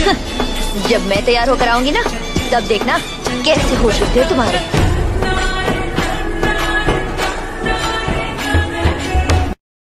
जब मैं तैयार होकर आऊंगी ना, तब देखना कैसे होश उठते तुम्हारे।